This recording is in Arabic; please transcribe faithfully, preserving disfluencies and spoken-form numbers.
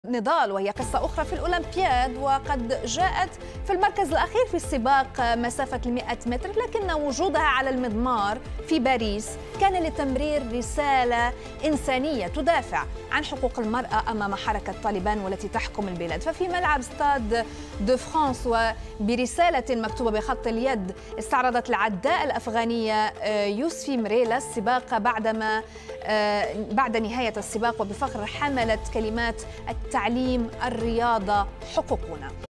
نضال، وهي قصة أخرى في الأولمبياد، وقد جاءت في المركز الأخير في السباق مسافة المئة متر، لكن وجودها على المضمار في باريس كان لتمرير رسالة إنسانية تدافع عن حقوق المرأة أمام حركة طالبان والتي تحكم البلاد. ففي ملعب ستاد دو فرانس وبرسالة مكتوبة بخط اليد استعرضت العداء الأفغانية يوسفي مريلا السباق بعدما بعد نهاية السباق، وبفخر حملت كلمات التعليم، الرياضة، حقوقنا.